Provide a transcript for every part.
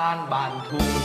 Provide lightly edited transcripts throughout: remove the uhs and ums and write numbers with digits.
คารบ้านทุ่ง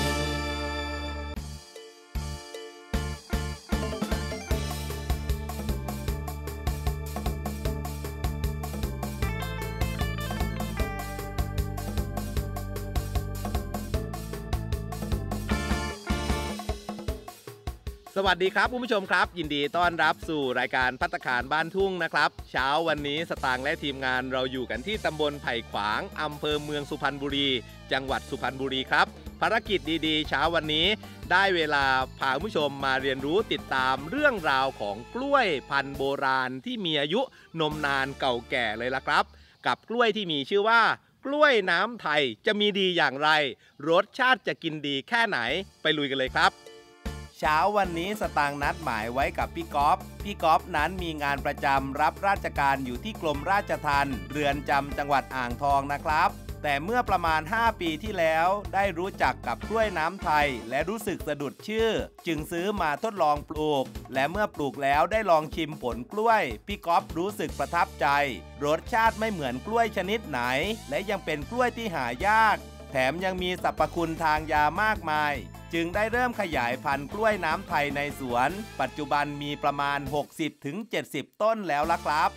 สวัสดีครับคุณผู้ชมครับยินดีต้อนรับสู่รายการภัตตาคารบ้านทุ่งนะครับเช้าวันนี้สตางค์และทีมงานเราอยู่กันที่ตำบลไผ่ขวางอำเภอเมืองสุพรรณบุรีจังหวัดสุพรรณบุรีครับภารกิจดีๆเช้าวันนี้ได้เวลาพาคุณผู้ชมมาเรียนรู้ติดตามเรื่องราวของกล้วยพันธุ์โบราณที่มีอายุนมนานเก่าแก่เลยล่ะครับกับกล้วยที่มีชื่อว่ากล้วยน้ำไทยจะมีดีอย่างไรรสชาติจะกินดีแค่ไหนไปลุยกันเลยครับเช้าวันนี้สตางค์นัดหมายไว้กับพี่ก๊อฟนั้นมีงานประจำรับราชการอยู่ที่กรมราชทัณฑ์เรือนจำจังหวัดอ่างทองนะครับแต่เมื่อประมาณ5ปีที่แล้วได้รู้จักกับกล้วยน้ำไทยและรู้สึกสะดุดชื่อจึงซื้อมาทดลองปลูกและเมื่อปลูกแล้วได้ลองชิมผลกล้วยพี่ก๊อฟรู้สึกประทับใจรสชาติไม่เหมือนกล้วยชนิดไหนและยังเป็นกล้วยที่หายากแถมยังมีสรรพคุณทางยามากมายจึงได้เริ่มขยายพันธุ์กล้วยน้ำไทยในสวนปัจจุบันมีประมาณ 60-70 ต้นแล้วล่ะครับ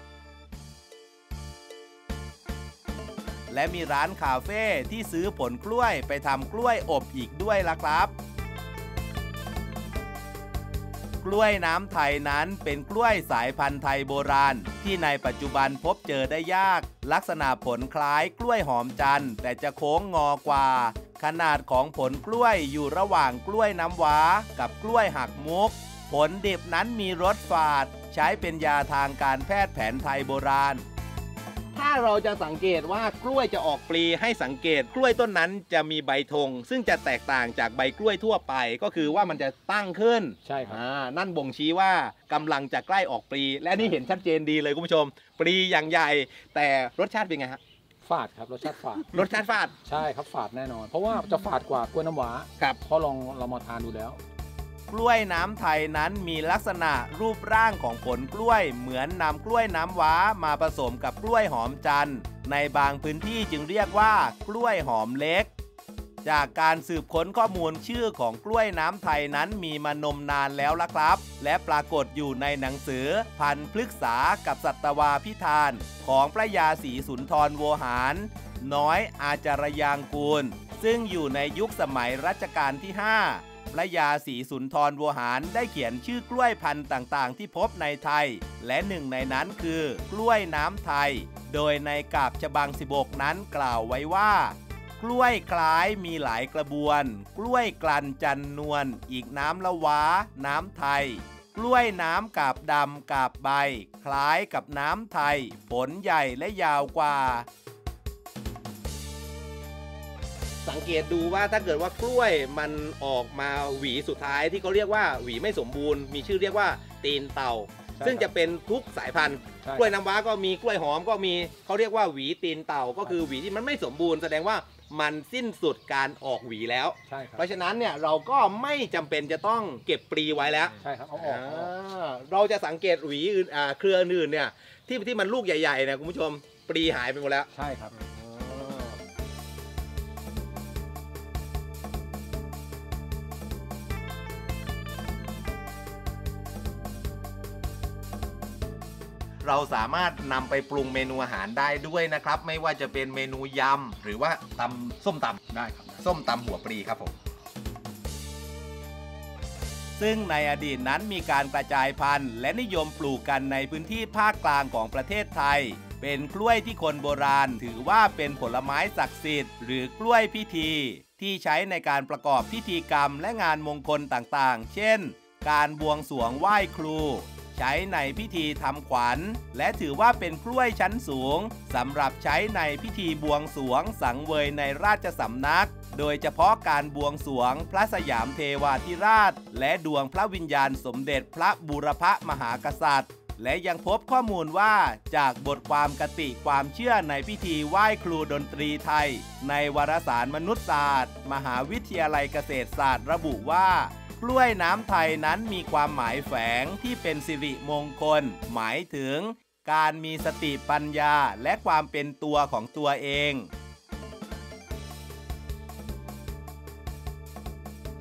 และมีร้านคาเฟ่ที่ซื้อผลกล้วยไปทำกล้วยอบอีกด้วยล่ะครับกล้วยน้ำไทยนั้นเป็นกล้วยสายพันธุ์ไทยโบราณที่ในปัจจุบันพบเจอได้ยากลักษณะผลคล้ายกล้วยหอมจันทร์แต่จะโค้งงอกว่าขนาดของผลกล้วยอยู่ระหว่างกล้วยน้ำว้ากับกล้วยหักมุกผลดิบนั้นมีรสฝาดใช้เป็นยาทางการแพทย์แผนไทยโบราณถ้าเราจะสังเกตว่ากล้วยจะออกปลีให้สังเกตกล้วยต้นนั้นจะมีใบธงซึ่งจะแตกต่างจากใบกล้วยทั่วไปก็คือว่ามันจะตั้งขึ้นใช่ครับนั่นบ่งชี้ว่ากำลังจะใกล้ออกปลีและนี่เห็นชัดเจนดีเลยคุณผู้ชมปลีอย่างใหญ่แต่รสชาติเป็นไงฮะฝาดครับรสชาติฝาดรสชาติฝาดใช่ครับฝาดแน่นอนเพราะว่าจะฝาดกว่ากล้วยน้ำว้าครับเพราะเรามาทานดูแล้วกล้วยน้ำไทยนั้นมีลักษณะรูปร่างของผลกล้วยเหมือนนำกล้วยน้ำว้ามาผสมกับกล้วยหอมจันทร์ในบางพื้นที่จึงเรียกว่ากล้วยหอมเล็กจากการสืบค้นข้อมูลชื่อของกล้วยน้ำไทยนั้นมีมานมนานแล้วล่ะครับและปรากฏอยู่ในหนังสือพันธุ์พฤกษากับสัตวาพิธานของพระยาศรีสุนทรโวหารน้อยอาจารยางกูลซึ่งอยู่ในยุคสมัยรัชกาลที่5พระยาศรีสุนทรโวหารได้เขียนชื่อกล้วยพันธุ์ต่างๆที่พบในไทยและหนึ่งในนั้นคือกล้วยน้ำไทยโดยในกาบฉบัง16นั้นกล่าวไว้ว่ากล้วยคล้ายมีหลายกระบวนกล้วยกลั่นจันนวลอีกน้ำละวะน้ำไทยกล้วยน้ำกาบดำกาบใบคล้ายกับน้ำไทยผลใหญ่และยาวกว่าสังเกตดูว่าถ้าเกิดว่ากล้วยมันออกมาหวีสุดท้ายที่เขาเรียกว่าหวีไม่สมบูรณ์มีชื่อเรียกว่าตีนเต่าซึ่งจะเป็นทุกสายพันธุ์กล้วยน้ำว้าก็มีกล้วยหอมก็มีเขาเรียกว่าหวีตีนเต่าก็คือหวีที่มันไม่สมบูรณ์แสดงว่ามันสิ้นสุดการออกหวีแล้วเพราะฉะนั้นเนี่ยเราก็ไม่จำเป็นจะต้องเก็บปลีไว้แล้วใช่ครับเอาออกเราจะสังเกตหวีเครืออื่นเนี่ยที่มันลูกใหญ่ๆเนี่ยคุณผู้ชมปลีหายไปหมดแล้วใช่ครับเราสามารถนำไปปรุงเมนูอาหารได้ด้วยนะครับไม่ว่าจะเป็นเมนูยำหรือว่าตำส้มตำได้ครับส้มตำหัวปลีครับผมซึ่งในอดีตนั้นมีการกระจายพันธุ์และนิยมปลูกกันในพื้นที่ภาคกลางของประเทศไทยเป็นกล้วยที่คนโบราณถือว่าเป็นผลไม้ศักดิ์สิทธิ์หรือกล้วยพิธีที่ใช้ในการประกอบพิธีกรรมและงานมงคลต่างๆเช่นการบวงสรวงไหว้ครูใช้ในพิธีทำขวัญและถือว่าเป็นกล้วยชั้นสูงสำหรับใช้ในพิธีบวงสรวงสังเวยในราชสำนักโดยเฉพาะการบวงสรวงพระสยามเทวาธิราชและดวงพระวิญญาณสมเด็จพระบูรพมหากษัตริย์และยังพบข้อมูลว่าจากบทความคติความเชื่อในพิธีไหว้ครูดนตรีไทยในวารสารมนุษยศาสตร์มหาวิทยาลัยเกษตรศาสตร์ระบุว่ากล้วยน้ำไทยนั้นมีความหมายแฝงที่เป็นสิริมงคลหมายถึงการมีสติปัญญาและความเป็นตัวของตัวเอง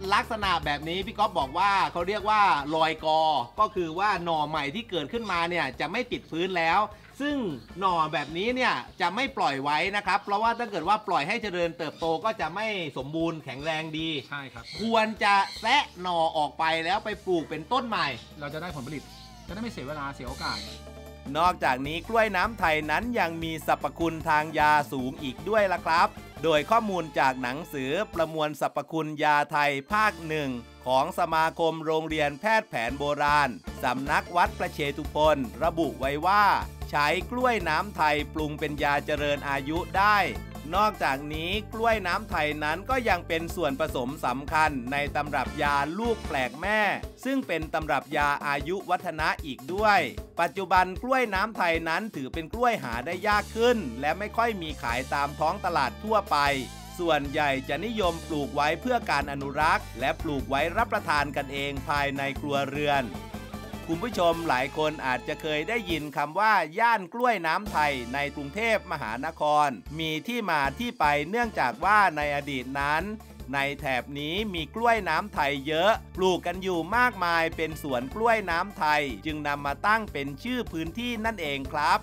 ลักษณะแบบนี้พี่ก๊อฟบอกว่าเขาเรียกว่าลอยกอก็คือว่าหน่อใหม่ที่เกิดขึ้นมาเนี่ยจะไม่ติดพื้นแล้ว ซึ่งหน่อแบบนี้เนี่ยจะไม่ปล่อยไว้นะครับเพราะว่าถ้าเกิดว่าปล่อยให้เจริญเติบโตก็จะไม่สมบูรณ์แข็งแรงดีใช่ครับควรจะแซะหน่อออกไปแล้วไปปลูกเป็นต้นใหม่เราจะได้ผลผลิตจะได้ไม่เสียเวลาเสียโอกาสนอกจากนี้กล้วยน้ำไทยนั้นยังมีสรรพคุณทางยาสูงอีกด้วยล่ะครับ โดยข้อมูลจากหนังสือประมวลสรรพคุณยาไทยภาคหนึ่งของสมาคมโรงเรียนแพทย์แผนโบราณสำนักวัดประเชตุพนระบุไว้ว่าใช้กล้วยน้ำไทยปรุงเป็นยาเจริญอายุได้ นอกจากนี้กล้วยน้ำไทยนั้นก็ยังเป็นส่วนผสมสำคัญในตำรับยาลูกแปลกแม่ ซึ่งเป็นตำรับยาอายุวัฒนะอีกด้วย ปัจจุบันกล้วยน้ำไทยนั้นถือเป็นกล้วยหาได้ยากขึ้นและไม่ค่อยมีขายตามท้องตลาดทั่วไปส่วนใหญ่จะนิยมปลูกไว้เพื่อการอนุรักษ์และปลูกไว้รับประทานกันเองภายในครัวเรือนคุณผู้ชมหลายคนอาจจะเคยได้ยินคำว่าย่านกล้วยน้ำไทยในกรุงเทพมหานครมีที่มาที่ไปเนื่องจากว่าในอดีตนั้นในแถบนี้มีกล้วยน้ำไทยเยอะปลูกกันอยู่มากมายเป็นสวนกล้วยน้ำไทยจึงนำมาตั้งเป็นชื่อพื้นที่นั่นเองครับ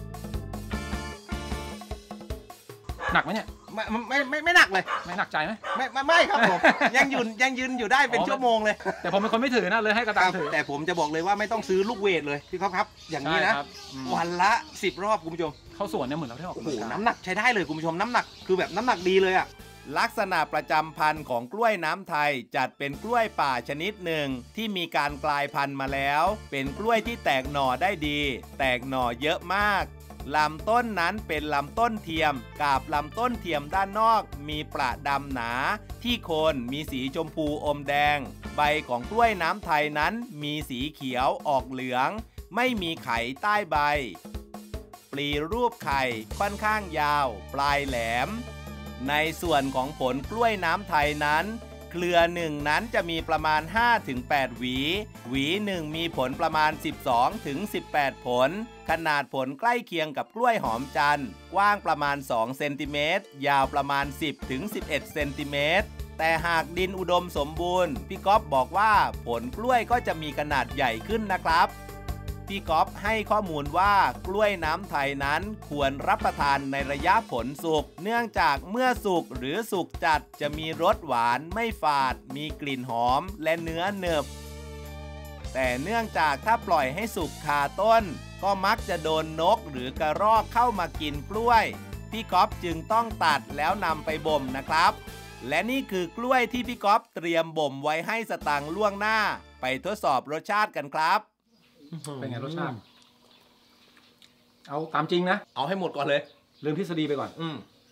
หนักไหมเนี่ยไม่หนักเลยไม่หนักใจไหมไม่ครับผม ยังยืนอยู่ได้เป็นชั่วโมงเลยแต่ผมเป็นคนไม่ถือนะเลยให้กระตังถือแต่ผมจะบอกเลยว่าไม่ต้องซื้อลูกเวทเลยพี่ครับอย่างนี้นะวันละ10 รอบคุณผู้ชมเข้าสวนเนี่ยเหมือนเราได้ออกโอ้โหน้ำหนักใช้ได้เลยคุณผู้ชมน้ำหนักคือแบบน้ำหนักดีเลยอะลักษณะประจำพันธุ์ของกล้วยน้ำไทยจัดเป็นกล้วยป่าชนิดหนึ่งที่มีการกลายพันธุ์มาแล้วเป็นกล้วยที่แตกหน่อได้ดีแตกหน่อเยอะมากลำต้นนั้นเป็นลำต้นเทียมกาบลำต้นเทียมด้านนอกมีประดำหนาที่โคนมีสีชมพูอมแดงใบของกล้วยน้ำไทยนั้นมีสีเขียวออกเหลืองไม่มีไข่ใต้ใบปลีรูปไข่ค่อนข้างยาวปลายแหลมในส่วนของผลกล้วยน้ำไทยนั้นเครือหนึ่งนั้นจะมีประมาณ 5-8 หวีหนึ่งมีผลประมาณ 12-18 ผลขนาดผลใกล้เคียงกับกล้วยหอมจันทร์กว้างประมาณ2เซนติเมตรยาวประมาณ 10-11 เซนติเมตรแต่หากดินอุดมสมบูรณ์พี่ก๊อฟบอกว่าผลกล้วยก็จะมีขนาดใหญ่ขึ้นนะครับพี่ก๊อฟให้ข้อมูลว่ากล้วยน้ำไทยนั้นควรรับประทานในระยะผลสุกเนื่องจากเมื่อสุกหรือสุกจัดจะมีรสหวานไม่ฝาดมีกลิ่นหอมและเนื้อหนึบแต่เนื่องจากถ้าปล่อยให้สุกคาต้นก็มักจะโดนนกหรือกระรอกเข้ามากินกล้วยพี่ก๊อฟจึงต้องตัดแล้วนำไปบ่มนะครับและนี่คือกล้วยที่พี่ก๊อฟเตรียมบ่มไว้ให้สตางค์ล่วงหน้าไปทดสอบรสชาติกันครับเป็นไงรสชาติเอาตามจริงนะเอาให้หมดก่อนเลยลืมทฤษฎีไปก่อน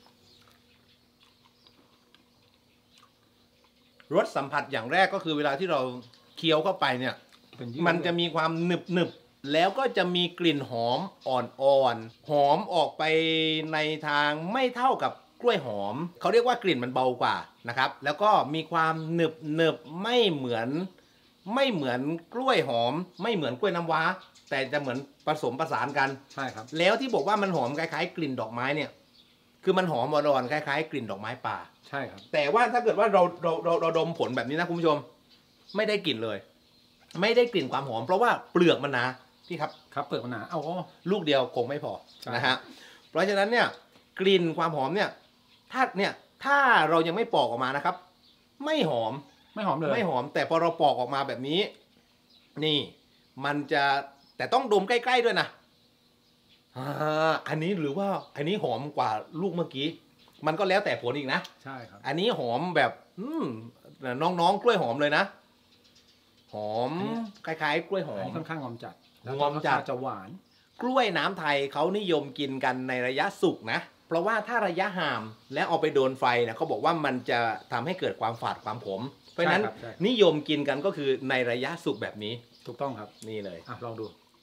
รสสัมผัสอย่างแรกก็คือเวลาที่เราเคี้ยวเข้าไปเนี่ยมันจะมีความหนึบแล้วก็จะมีกลิ่นหอมอ่อนหอมออกไปในทางไม่เท่ากับกล้วยหอมเขาเรียกว่ากลิ่นมันเบากว่านะครับแล้วก็มีความหนึบไม่เหมือนกล้วยหอมไม่เหมือนกล้วยน้ำว้าแต่จะเหมือนผสมผสานกันใช่ครับแล้วที่บอกว่ามันหอมคล้ายๆกลิ่นดอกไม้เนี่ยคือมันหอมอ่อนๆคล้ายๆกลิ่นดอกไม้ป่าใช่ครับแต่ว่าถ้าเกิดว่าเราดมผลแบบนี้นะคุณผู้ชมไม่ได้กลิ่นเลยไม่ได้กลิ่นความหอมเพราะว่าเปลือกมันหนาพี่ครับเปลือกมันหนาเอาลูกเดียวคงไม่พอนะฮะเพราะฉะนั้นเนี่ยกลิ่นความหอมเนี่ยถ้าเรายังไม่ปอกออกมานะครับไม่หอมเลยไม่หอมแต่พอเราปอกออกมาแบบนี้นี่มันจะแต่ต้องดมใกล้ๆด้วยนะอันนี้หรือว่าอันนี้หอมกว่าลูกเมื่อกี้มันก็แล้วแต่ผลอีกนะใช่ครับอันนี้หอมแบบน้องๆกล้วยหอมเลยนะหอมคล้ายๆกล้วยหอมค่อนข้างหอมจัดจะหวานกล้วยน้ำไทยเขานิยมกินกันในระยะสุกนะเพราะว่าถ้าระยะห่ามแล้วเอาไปโดนไฟนะเขาบอกว่ามันจะทำให้เกิดความฝาดความขมเพราะฉะนั้นนิยมกินกันก็คือในระยะสุกแบบนี้ถูกต้องครับนี่เลยลองดู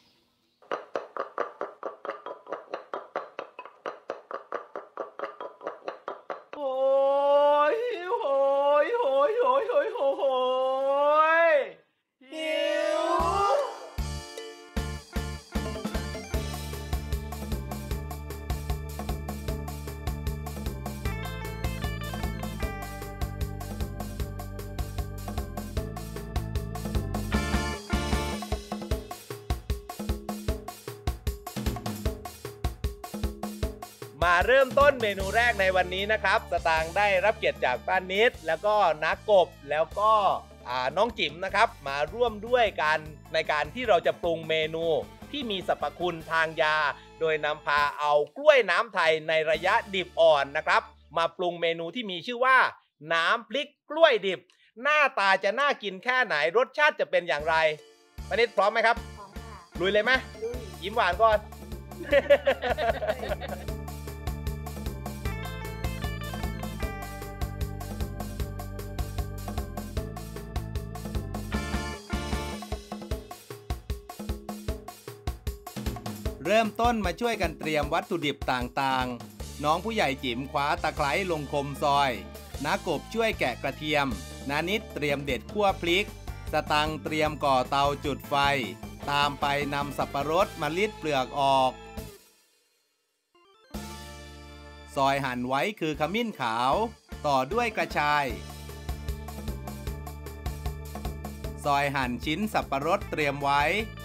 โอ้ยโหยหิวมาเริ่มต้นเมนูแรกในวันนี้นะครับสตางค์ได้รับเกียรติจากป้านิดแล้วก็นักกบแล้วก็น้องจิ๋มนะครับมาร่วมด้วยกันในการที่เราจะปรุงเมนูที่มีสรรพคุณทางยาโดยนำพาเอากล้วยน้ำไทยในระยะดิบอ่อนนะครับมาปรุงเมนูที่มีชื่อว่าน้ำพริกกล้วยดิบหน้าตาจะน่ากินแค่ไหนรสชาติจะเป็นอย่างไรป้านิดพร้อมไหมครับพร้อมค่ะลุยเลยไหมลุยยิ้มหวานก่อน เริ่มต้นมาช่วยกันเตรียมวัตถุดิบต่างๆน้องผู้ใหญ่จิ๋มคว้าตะไคร้ลงคมซอยน้ากบช่วยแกะกระเทียมนานิดเตรียมเด็ดคั่วพริกสตังค์เตรียมก่อเตาจุดไฟตามไปนำสับปะรดมาลิดเปลือกออกซอยหั่นไว้คือขมิ้นขาวต่อด้วยกระชายซอยหั่นชิ้นสับปะรดเตรียมไว้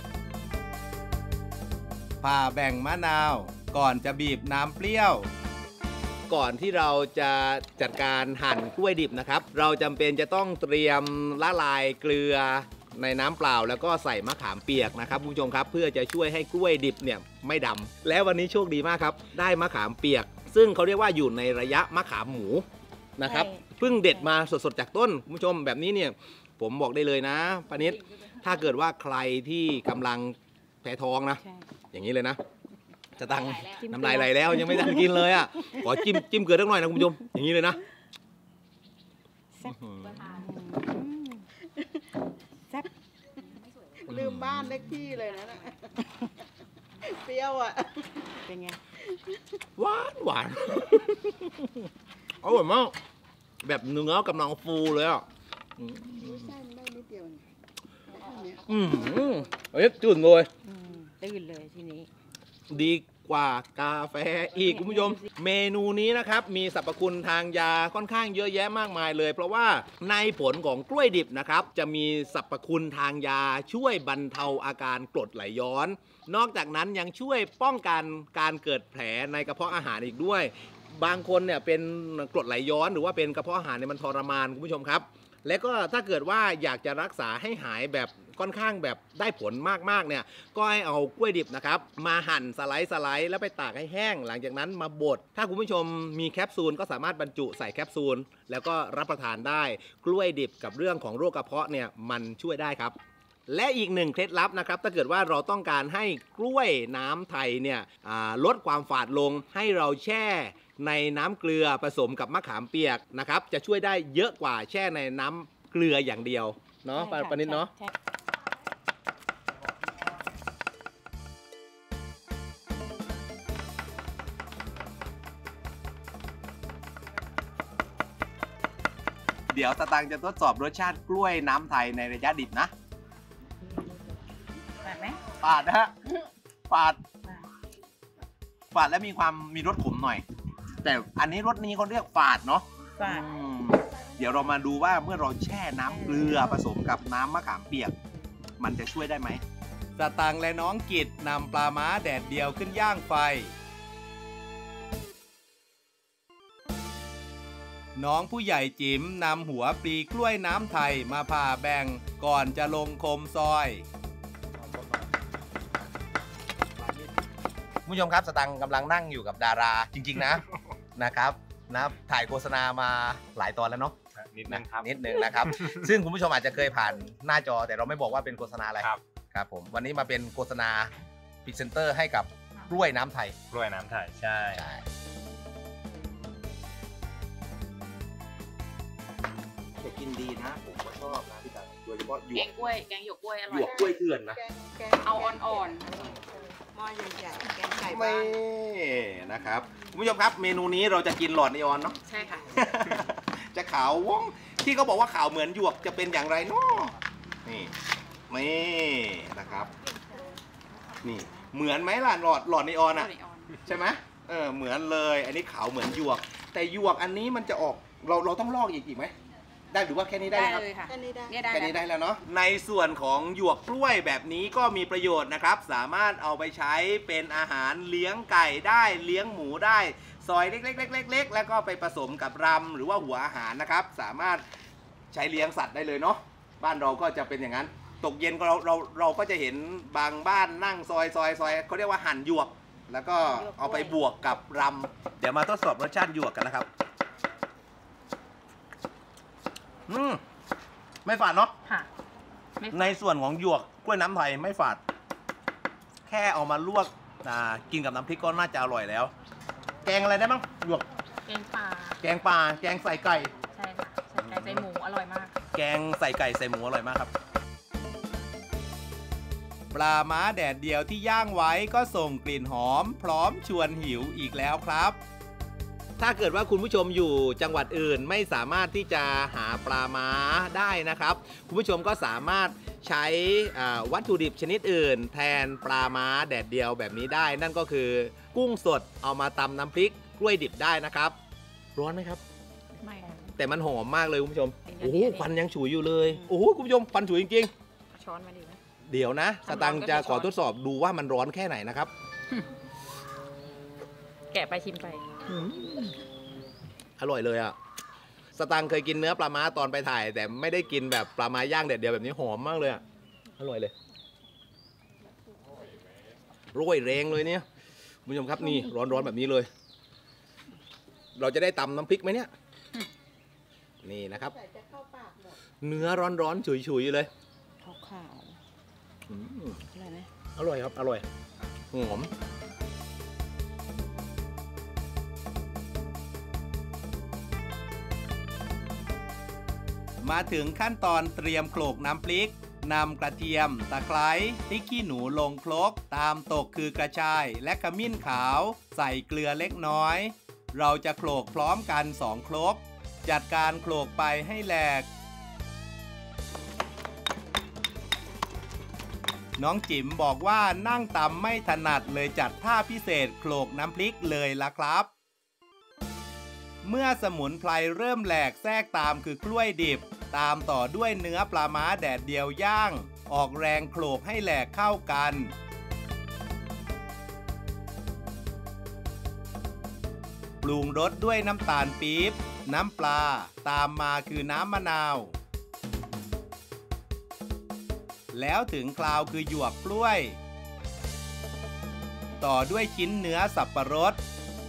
ผ่าแบ่งมะนาวก่อนจะบีบน้ำเปรี้ยวก่อนที่เราจะจัดการหั่นกล้วยดิบนะครับเราจำเป็นจะต้องเตรียมละลายเกลือในน้ำเปล่าแล้วก็ใส่มะขามเปียกนะครับคุณผู้ชมครับเพื่อจะช่วยให้กล้วยดิบเนี่ยไม่ดำแล้ววันนี้โชคดีมากครับได้มะขามเปียกซึ่งเขาเรียกว่าอยู่ในระยะมะขามหมูนะครับเพิ่งเด็ดมาสดๆจากต้นคุณผู้ชมแบบนี้เนี่ยผมบอกได้เลยนะปานิดถ้าเกิดว่าใครที่กำลังแพ้ท้องนะอย่างนี้เลยนะจะตั้งน้ำลายไหลแล้วยังไม่ได้กินเลยอ่ะขอจิ้มเกลือสักหน่อยนะคุณผู้ชมอย่างนี้เลยนะแซ่บลืมบ้านเล็กที่เลยนะเปรี้ยวอ่ะเป็นไงหวานอร่อยมากแบบเนื้อกำลังฟูเลยอ่ะใช่ได้นิดเดียวเฮ้ยจุ่นเลยตื่นเลยทีนี้ดีกว่ากาแฟอีกคุณผู้ชมเมนูนี้นะครับมีสรรพคุณทางยาค่อนข้างเยอะแยะมากมายเลยเพราะว่าในผลของกล้วยดิบนะครับจะมีสรรพคุณทางยาช่วยบรรเทาอาการกรดไหลย้อนนอกจากนั้นยังช่วยป้องกันการเกิดแผลในกระเพาะอาหารอีกด้วยบางคนเนี่ยเป็นกรดไหลย้อนหรือว่าเป็นกระเพาะอาหารเนี่ยมันทรมานคุณผู้ชมครับและก็ถ้าเกิดว่าอยากจะรักษาให้หายแบบค่อนข้างแบบได้ผลมากๆเนี่ยก็ให้เอากล้วยดิบนะครับมาหั่นสไลด์แล้วไปตากให้แห้งหลังจากนั้นมาบดถ้าคุณผู้ชมมีแคปซูลก็สามารถบรรจุใส่แคปซูลแล้วก็รับประทานได้กล้วยดิบกับเรื่องของโรคกระเพาะเนี่ยมันช่วยได้ครับและอีกหนึ่งเคล็ดลับนะครับถ้าเกิดว่าเราต้องการให้กล้วยน้ำไทยเนี่ยลดความฝาดลงให้เราแช่ในน้ำเกลือผสมกับมะขามเปียกนะครับจะช่วยได้เยอะกว่าแช่ในน้ำเกลืออย่างเดียวเนาะปานิดเนาะเดี๋ยวสตางค์จะทดสอบรสชาติกล้วยน้ำไทยในระยะดิบนะปาดไหมปาดนะฮะปาดแล้วมีรสขมหน่อยแต่อันนี้รสนี้เขาเรียกฝาดเนาะเดี๋ยวเรามาดูว่าเมื่อเราแช่น้ำเกลือผสมกับน้ำมะขามเปียกมันจะช่วยได้ไหมสตางค์และน้องกิตนำปลาม้าแดดเดียวขึ้นย่างไฟน้องผู้ใหญ่จิ๋มนำหัวปลีกล้วยน้ำไทยมาผ่าแบ่งก่อนจะลงคมซอยผู้ชมครับสตังค์กำลังนั่งอยู่กับดาราจริงๆนะครับถ่ายโฆษณามาหลายตอนแล้วเนาะนิดนึงนะครับ ซึ่งคุณผู้ชมอาจจะเคยผ่านหน้าจอแต่เราไม่บอกว่าเป็นโฆษณาอะไรครับผมวันนี้มาเป็นโฆษณาพรีเซนเตอร์ให้กับกล้วยน้ำไทยใช่จะกินดีนะผมก็ชอบนะพี่ตังโดยเฉพาะแกงหยวกกล้วยอร่อยหยวกกล้วยเถื่อนนะเอาอ่อนๆหม้อใหญ่ๆแกงไก่บ้านนะครับคุณผู้ชมครับเมนูนี้เราจะกินหลอดนีออนเนาะใช่ค่ะจะขาวว่องที่เขาบอกว่าขาวเหมือนหยวกจะเป็นอย่างไรเนาะนี่นะครับนี่เหมือนไหมล่ะหลอดนีออนอ่ะใช่ไหมเหมือนเลยอันนี้ขาวเหมือนหยวกแต่หยวกอันนี้มันจะออกเราต้องลอกอีกไหมได้หรือว่าแค่นี้ได้ได้ครับเลยค่ะแค่นี้ได้เนี่ยได้แค่นี้แล้วได้แล้วเนาะในส่วนของหยวกกล้วยแบบนี้ก็มีประโยชน์นะครับสามารถเอาไปใช้เป็นอาหารเลี้ยงไก่ได้เลี้ยงหมูได้ซอยเล็กๆๆๆแล้วก็ไปผสมกับรำหรือว่าหัวอาหารนะครับสามารถใช้เลี้ยงสัตว์ได้เลยเนาะบ้านเราก็จะเป็นอย่างนั้นตกเย็นเราก็จะเห็นบางบ้านนั่งซอยเขาเรียกว่าหั่นหยวกแล้วก็เอาไปบวกกับรำเดี๋ยวมาทดสอบรสชาติหยวกกันนะครับไม่ฝาดเนาะค่ะไม่ในส่วนของหยวกกล้วยน้ำไทยไม่ฝาดแค่เอามาลวกกินกับน้ำพริกก็น่าจะอร่อยแล้ว แกงอะไรได้บ้างหยวกแกงปลาแกงปลาแกงใส่ไก่ใช่ค่ะใส่ไก่ใส่หมูอร่อยมากแกงใส่ไก่ใส่หมูอร่อยมากครับปลาม้าแดดเดียวที่ย่างไว้ก็ส่งกลิ่นหอมพร้อมชวนหิวอีกแล้วครับ ถ้าเกิดว่าคุณผู้ชมอยู่จังหวัดอื่นไม่สามารถที่จะหาปลาม้าได้นะครับคุณผู้ชมก็สามารถใช้วัตถุดิบชนิดอื่น แทนปลาม้าแดดเดียวแบบนี้ได้ นั่นก็คือกุ้งสดเอามาตำน้ำพริกกล้วยดิบได้นะครับร้อนไหมครับไม่ค่ะแต่มันหอมมากเลยคุณผู้ชมเป็นไงโอ้โหเป็นไงควันยังฉุยอยู่เลยโอ้โหคุณผู้ชมควันฉุยจริงช้อนมาดีไหมๆเดี๋ยวนะสตังค์จะขอทดสอบดูว่ามันร้อนแค่ไหนนะครับแกะไปชิมไปอร่อยเลยอ่ะสตังค์เคยกินเนื้อปลาม้าตอนไปถ่าย แต่ไม่ได้กินแบบปลาม้าย่างแดดเดียวแบบนี้หอมมากเลยอ่ะอร่อยเลยโรยแรงเลยเนี่ยคุณผู้ชมครับนี่ร้อนๆแบบนี้เลย เราจะได้ตำน้ำพริกไหมเนี่ยนี่นะครับใส่จะเข้าปากหมดเนื้อร้อนๆฉุยๆเลยขาวอืมๆอะไรไหมอร่อยครับอร่อยหอมมาถึงขั้นตอนเตรียมโขลกน้ำพริกนำกระเทียมตะไคร้พริกขี้หนูลงครกตามตกคือกระชายและขมิ้นขาวใส่เกลือเล็กน้อยเราจะโขลกพร้อมกัน2ครกจัดการโขลกไปให้แหลกน้องจิ๋มบอกว่านั่งตำไม่ถนัดเลยจัดท่าพิเศษโขลกน้ำพริกเลยล่ะครับเมื่อสมุนไพรเริ่มแหลกแทรกตามคือกล้วยดิบตามต่อด้วยเนื้อปลาม้าแดดเดียวย่างออกแรงโขลกให้แหลกเข้ากันปรุงรสด้วยน้ำตาลปี๊บน้ำปลาตามมาคือน้ำมะนาวแล้วถึงคราวคือหยวกกล้วยต่อด้วยชิ้นเนื้อสับปะรด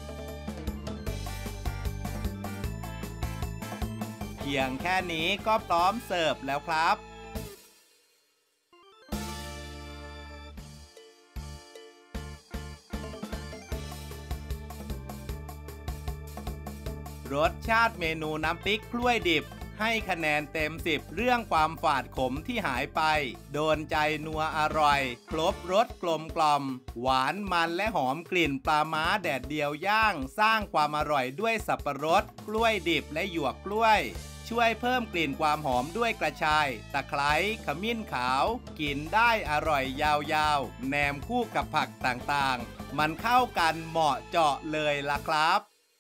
เพียงแค่นี้ก็พร้อมเสิร์ฟแล้วครับรสชาติเมนูน้ำพริกกล้วยดิบให้คะแนนเต็ม10เรื่องความฝาดขมที่หายไปโดนใจนัวอร่อยครบรสกลมกล่อมหวานมันและหอมกลิ่นปลาม้าแดดเดียวย่างสร้างความอร่อยด้วยสับปะรดกล้วยดิบและหยวกกล้วยช่วยเพิ่มกลิ่นความหอมด้วยกระชายตะไคร้ขมิ้นขาวกินได้อร่อยยาวๆแหนมคู่กับผักต่างๆมันเข้ากันเหมาะเจาะเลยล่ะครับ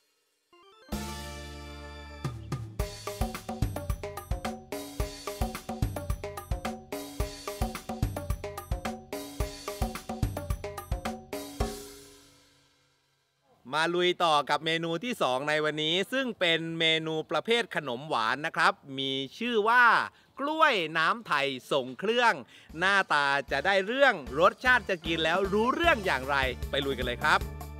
มาลุยต่อกับเมนูที่2ในวันนี้ซึ่งเป็นเมนูประเภทขนมหวานนะครับมีชื่อว่ากล้วยน้ำไทยส่งเครื่องหน้าตาจะได้เรื่องรสชาติจะกินแล้วรู้เรื่องอย่างไรไปลุยกันเลยครับ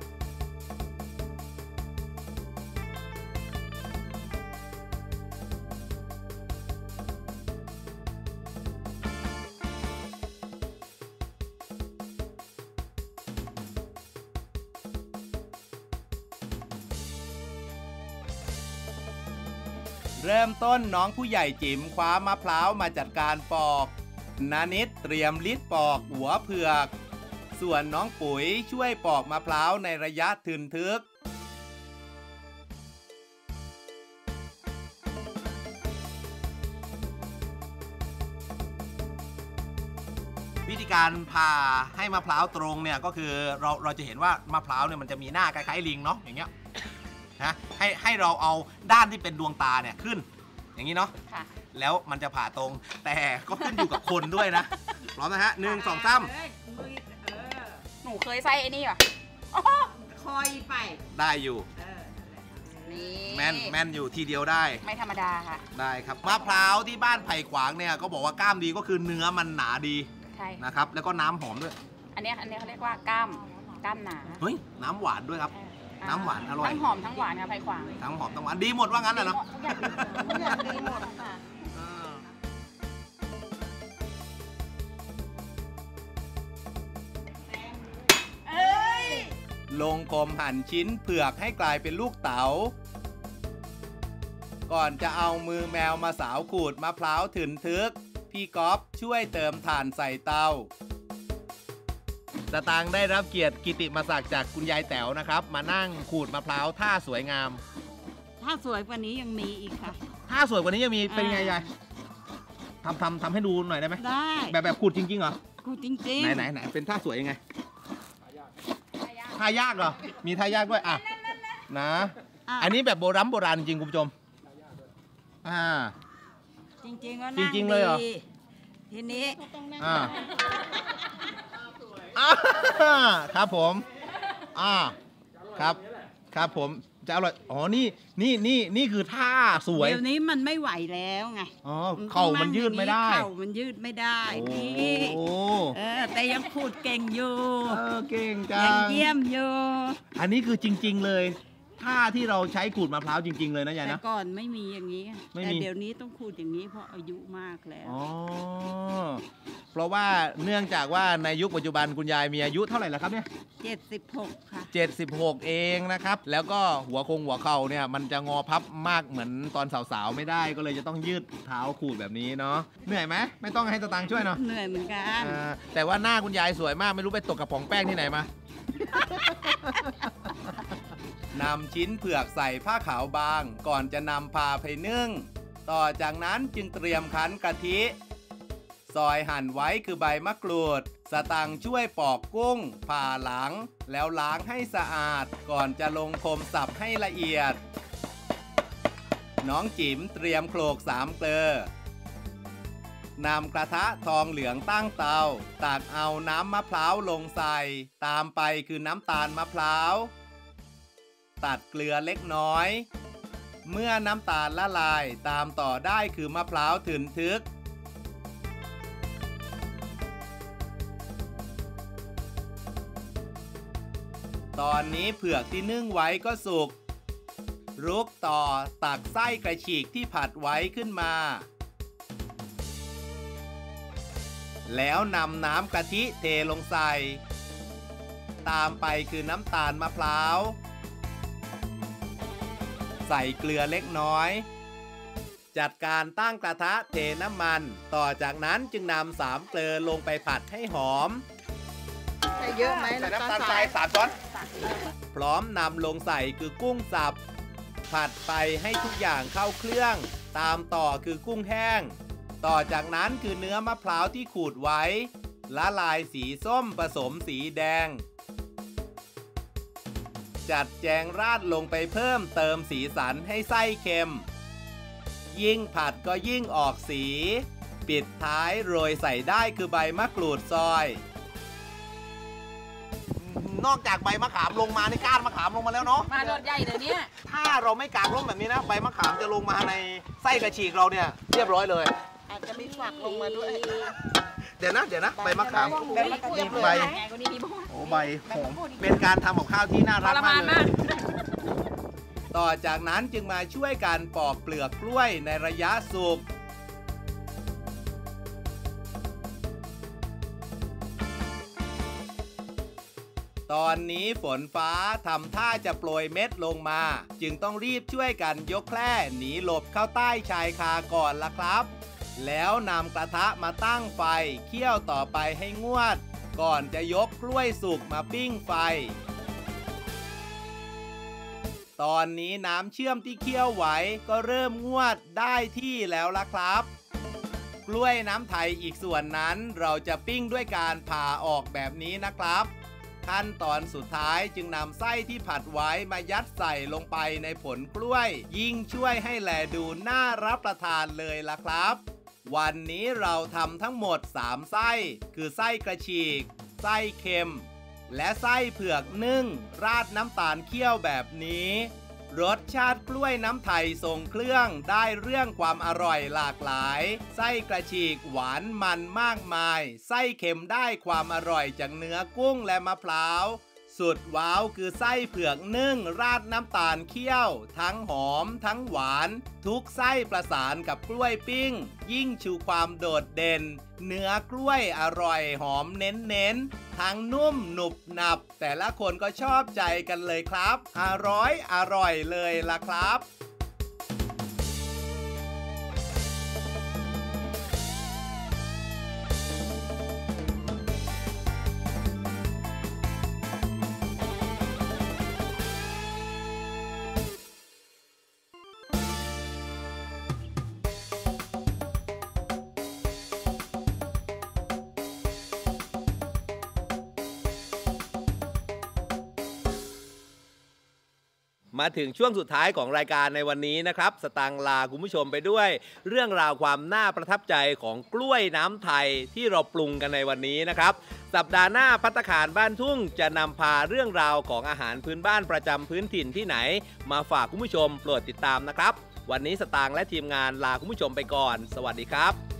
เริ่มต้นน้องผู้ใหญ่จิ๋มคว้ามะพร้าวมาจัดการปอกนานิดเตรียมลิดปอกหัวเผือกส่วนน้องปุ๋ยช่วยปอกมะพร้าวในระยะทึนทึกวิธีการผ่าให้มะพร้าวตรงเนี่ยก็คือเราจะเห็นว่ามะพร้าวเนี่ยมันจะมีหน้าคล้ายๆลิงเนาะอย่างเงี้ยนะให้เราเอาด้านที่เป็นดวงตาเนี่ยขึ้นอย่างนี้เนาะค่ะแล้วมันจะผ่าตรง แต่ก็ขึ้นอยู่กับคนด้วยนะพร้อมนะฮะ1 2 3 หนูเคยใส่ไอ้นี่ป่ะคอยไปได้อยู่นี่แม่นอยู่ทีเดียวได้ไม่ธรรมดาค่ะได้ครับมะพร้าวที่บ้านไผ่ขวางเนี่ยก็บอกว่ากล้ามดีก็คือเนื้อมันหนาดีใช่นะครับแล้วก็น้ำหอมด้วยอันเนี้ยเขาเรียกว่ากล้ามหนาเฮ้ยน้ำหวานด้วยครับ น้ำหวานอร่อยทั้งหอมทั้งหวานค่ะไผ่ขวางทั้งหอมทั้งหวานดีหมดว่างั้นน่ะเนาะทุกอย่างดีทุกอย่างดีหมดค่ะลงกลมหั่นชิ้นเผือกให้กลายเป็นลูกเต๋าก่อนจะเอามือแมวมาสาวขูดมะพร้าวถึนทึกพี่ก๊อฟช่วยเติมถ่านใส่เตาสตางค์ได้รับเกียรติกิติมศักดิ์จากคุณยายแต๋วนะครับ มานั่งขูดมะพร้าวท่าสวยงามถ้าสวยกว่านี้ยังมีอีกค่ะท่าสวยกว่านี้ยังมีเป็นไงยายทำให้ดูหน่อยได้ไหมได้แบบขูดจริงๆเหรอกูจริงไหนเป็นท่าสวยยังไงท่ายากเหรอมีท่ายากด้วยอ่ะนะๆอันนี้แบบโบราณจริงคุณผู้ชมจริงๆก็จนั่งริงๆเลยเหรอดีทีนี้อ่าครับผมครับผมจะอร่อยอ๋อนี่คือท่าสวยเดี๋ยวนี้มันไม่ไหวแล้วไงอ๋อเข่ามันยืดไม่ได้เข่ามันยืดไม่ได้นี่โอ้แต่ยังพูดเก่งอยู่เก่งจัยังงเยี่ยมอยู่อันนี้คือจริง ๆเลยท่าที่เราใช้ขูดมะพร้าวจริง ๆเลยนะยายแต่นะก่อนไม่มีอย่างนี้ไม่มีแต่เดี๋ยวนี้ต้องพูดอย่างนี้เพราะอายุมากแล้วอ๋อเพราะว่าเนื่องจากว่าในยุคปัจจุบันคุณยายมีอายุเท่าไหร่แล้วครับเนี่ย 76 ค่ะ 76 เองนะครับ แล้วก็หัวเข่าเนี่ยมันจะงอพับมากเหมือนตอนสาวๆไม่ได้ก็เลยจะต้องยืดเท้าขูดแบบนี้เนาะเหนื่อยไหมไม่ต้องให้ตะตังค์ช่วยเนาะเหนื่อยเหมือนกันแต่ว่าหน้าคุณยายสวยมากไม่รู้ไปตกกระป๋องแป้งที่ไหนมา นำชิ้นเผือกใส่ผ้าขาวบางก่อนจะนำพาไปนึ่งต่อจากนั้นจึงเตรียมคั้นกะทิซอยหั่นไว้คือใบมะกรูดสตังค์ช่วยปอกกุ้งผ่าหลังแล้วล้างให้สะอาดก่อนจะลงคมสับให้ละเอียดน้องจิ๋มเตรียมโขลก3 เกลือนำกระทะทองเหลืองตั้งเตาตักเอาน้ำมะพร้าวลงใส่ตามไปคือน้ำตาลมะพร้าวตัดเกลือเล็กน้อยเมื่อน้ำตาลละลายตามต่อได้คือมะพร้าวถึนทึกตอนนี้เผือกที่นึ่งไว้ก็สุกรุกต่อตักไส้กระฉีกที่ผัดไว้ขึ้นมาแล้วนำน้ำกะทิเทลงใส่ตามไปคือน้ำตาลมะพร้าวใส่เกลือเล็กน้อยจัดการตั้งกระทะเทน้ำมันต่อจากนั้นจึงนำ3 เกลือลงไปผัดให้หอมใส่เยอะไหมใส่น้ำตาลทราย3 ช้อนพร้อมนำลงใส่คือกุ้งสับผัดไปให้ทุกอย่างเข้าเครื่องตามต่อคือกุ้งแห้งต่อจากนั้นคือเนื้อมะพร้าวที่ขูดไว้ละลายสีส้มผสมสีแดงจัดแจงราดลงไปเพิ่มเติมสีสันให้ไส้เค็มยิ่งผัดก็ยิ่งออกสีปิดท้ายโรยใส่ได้คือใบมะกรูดซอยนอกจากใบมะขามลงมาในก้านมะขามลงมาแล้วเนาะมาโดดใหญ่เลยเนี่ยถ้าเราไม่กางร่มแบบนี้นะใบมะขามจะลงมาในไส้กระฉีกเราเนี่ยเรียบร้อยเลยอาจจะมีฝักลงมาด้วยเดี๋ยวนะใบมะขามแบบมะกรูดใบใหญ่กว่านี้มีบ้างโอ้ใบหอมเป็นการทำกับข้าวที่น่าทรักรมามาก นเลมาย กต่อจากนั้นจึงมาช่วยกันปอกเปลือกกล้วยในระยะสุกตอนนี้ฝนฟ้าทำท่าจะโปรยเม็ดลงมาจึงต้องรีบช่วยกันยกแคร่หนีหลบเข้าใต้ชายคาก่อนละครับ แล้วนำกระทะมาตั้งไฟเคี่ยวต่อไปให้งวดก่อนจะยกกล้วยสุกมาปิ้งไฟตอนนี้น้ำเชื่อมที่เคี่ยวไว้ก็เริ่มงวดได้ที่แล้วละครับกล้วยน้ำไทยอีกส่วนนั้นเราจะปิ้งด้วยการผ่าออกแบบนี้นะครับขั้นตอนสุดท้ายจึงนำไส้ที่ผัดไว้มายัดใส่ลงไปในผลกล้วยยิ่งช่วยให้แลดูน่ารับประทานเลยล่ะครับวันนี้เราทำทั้งหมด3ไส้คือไส้กระฉีกไส้เค็มและไส้เผือกนึ่งราดน้ำตาลเคี่ยวแบบนี้รสชาติกล้วยน้ำไทยทรงเครื่องได้เรื่องความอร่อยหลากหลายไส้กระฉีกหวานมันมากมายไส้เค็มได้ความอร่อยจากเนื้อกุ้งและมะพร้าวสุดว้าวคือไส้เผือกนึ่งราดน้ำตาลเคี่ยวทั้งหอมทั้งหวานทุกไส้ประสานกับกล้วยปิ้งยิ่งชูความโดดเด่นเนื้อกล้วยอร่อยหอมเน้นทั้งนุ่มหนุบหนับแต่ละคนก็ชอบใจกันเลยครับอร่อยเลยล่ะครับ มาถึงช่วงสุดท้ายของรายการในวันนี้นะครับสตางค์ลาคุณผู้ชมไปด้วยเรื่องราวความน่าประทับใจของกล้วยน้ำไทยที่เราปรุงกันในวันนี้นะครับสัปดาห์หน้าภัตตาคารบ้านทุ่งจะนำพาเรื่องราวของอาหารพื้นบ้านประจำพื้นถิ่นที่ไหนมาฝากคุณผู้ชมโปรดติดตามนะครับวันนี้สตางค์และทีมงานลาคุณผู้ชมไปก่อนสวัสดีครับ